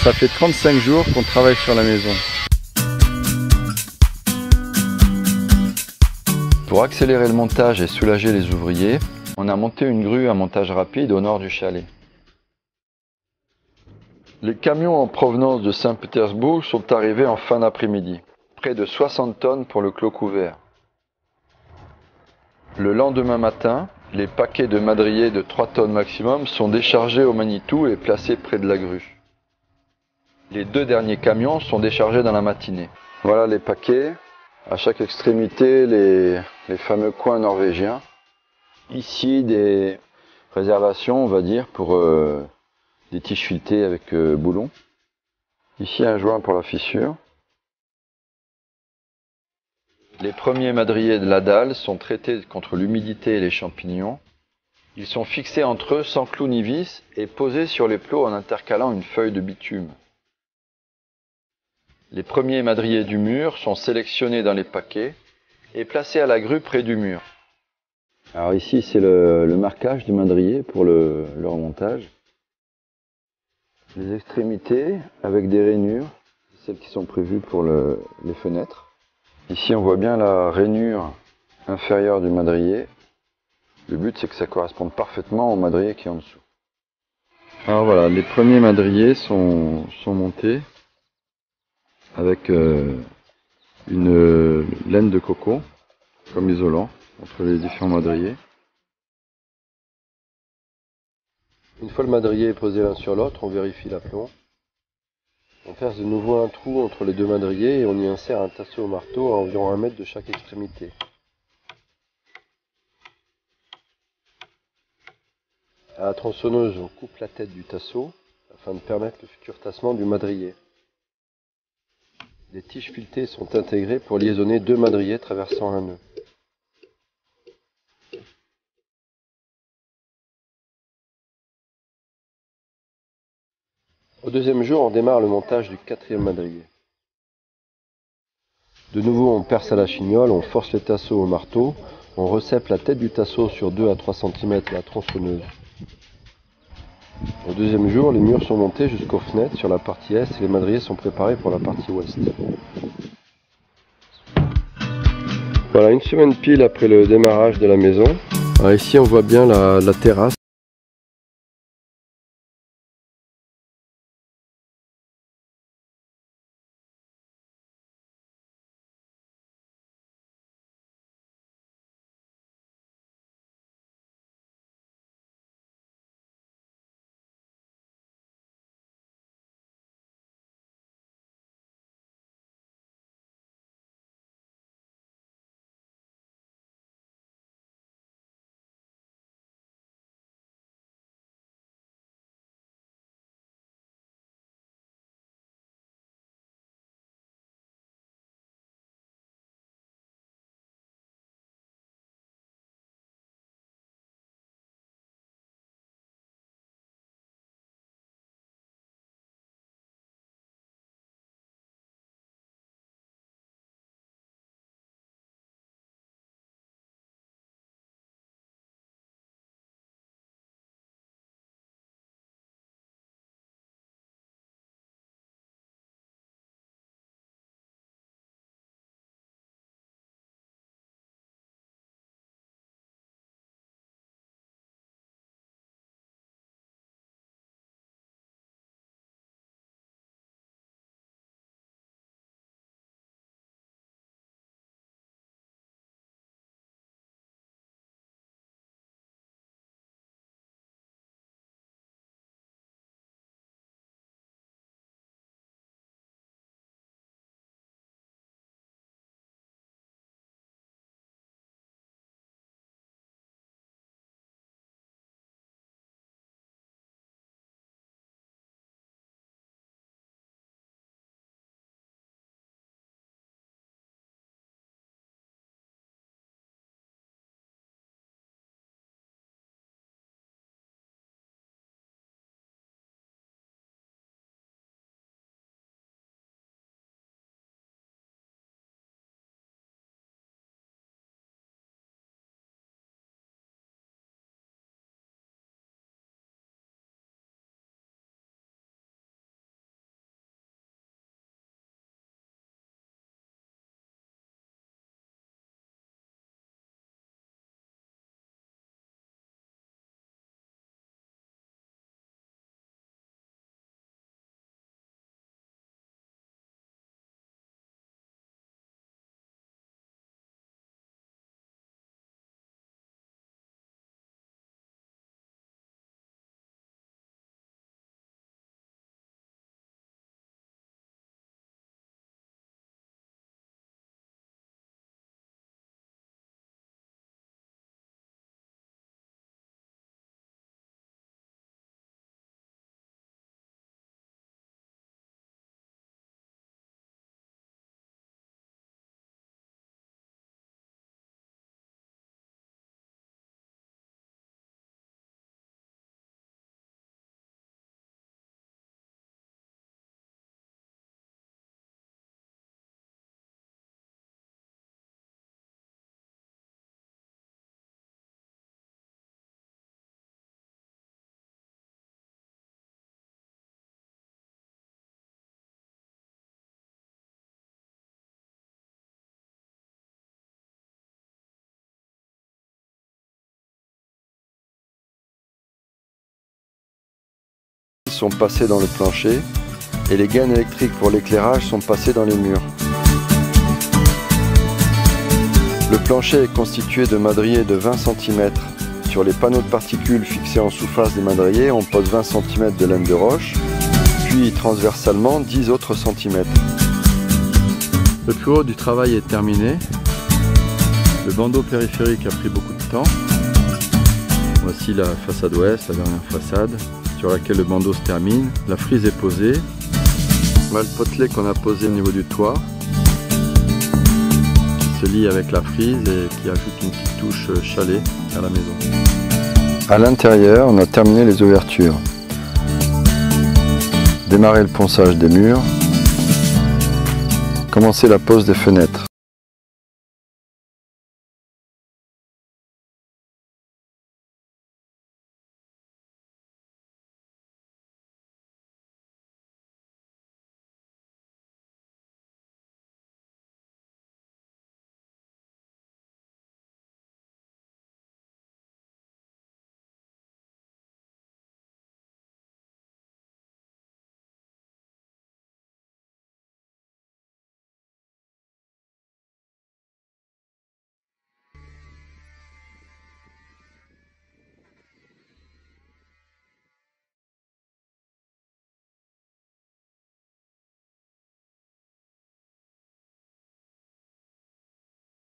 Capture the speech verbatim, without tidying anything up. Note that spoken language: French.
Ça fait trente-cinq jours qu'on travaille sur la maison. Pour accélérer le montage et soulager les ouvriers, on a monté une grue à montage rapide au nord du chalet. Les camions en provenance de Saint-Pétersbourg sont arrivés en fin d'après-midi. Près de soixante tonnes pour le clos couvert. Le lendemain matin, les paquets de madriers de trois tonnes maximum sont déchargés au Manitou et placés près de la grue. Les deux derniers camions sont déchargés dans la matinée. Voilà les paquets. À chaque extrémité, les, les fameux coins norvégiens. Ici, des réservations, on va dire, pour euh, des tiges filetées avec euh, boulon. Ici, un joint pour la fissure. Les premiers madriers de la dalle sont traités contre l'humidité et les champignons. Ils sont fixés entre eux sans clous ni vis et posés sur les plots en intercalant une feuille de bitume. Les premiers madriers du mur sont sélectionnés dans les paquets et placés à la grue près du mur. Alors ici c'est le, le marquage du madrier pour le, le remontage. Les extrémités avec des rainures, celles qui sont prévues pour le, les fenêtres. Ici on voit bien la rainure inférieure du madrier. Le but c'est que ça corresponde parfaitement au madrier qui est en dessous. Alors voilà, les premiers madriers sont, sont montés avec euh, une laine de coco comme isolant entre les différents madriers. Une fois le madrier est posé l'un sur l'autre, on vérifie l'aplomb. On perce de nouveau un trou entre les deux madriers et on y insère un tasseau au marteau à environ un mètre de chaque extrémité. À la tronçonneuse, on coupe la tête du tasseau afin de permettre le futur tassement du madrier. Des tiges filetées sont intégrées pour liaisonner deux madriers traversant un nœud. Au deuxième jour, on démarre le montage du quatrième madrier. De nouveau, on perce à la chignole, on force les tasseaux au marteau, on recèpe la tête du tasseau sur deux à trois centimètres de la tronçonneuse. Au deuxième jour, les murs sont montés jusqu'aux fenêtres sur la partie est et les madriers sont préparés pour la partie ouest. Voilà, une semaine pile après le démarrage de la maison. Alors ici, on voit bien la, la terrasse. sont passées dans le plancher et les gaines électriques pour l'éclairage sont passées dans les murs. Le plancher est constitué de madriers de vingt centimètres. Sur les panneaux de particules fixés en sous-face des madriers, on pose vingt centimètres de laine de roche, puis transversalement dix autres centimètres. Le plus haut du travail est terminé. Le bandeau périphérique a pris beaucoup de temps. Voici la façade ouest, la dernière façade, sur laquelle le bandeau se termine. La frise est posée. Voilà le potelet qu'on a posé au niveau du toit, qui se lie avec la frise et qui ajoute une petite touche chalet à la maison. À l'intérieur, on a terminé les ouvertures. Démarrer le ponçage des murs. Commencer la pose des fenêtres.